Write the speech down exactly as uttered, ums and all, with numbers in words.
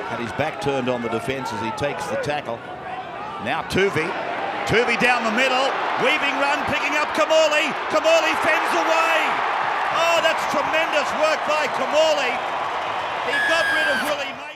Had his back turned on the defence as he takes the tackle. Now Tuvey. Tuvey down the middle. Weaving run, picking up Kimmorley. Kimmorley fends away. Oh, that's tremendous work by Kimmorley. He got rid of Willie Mason.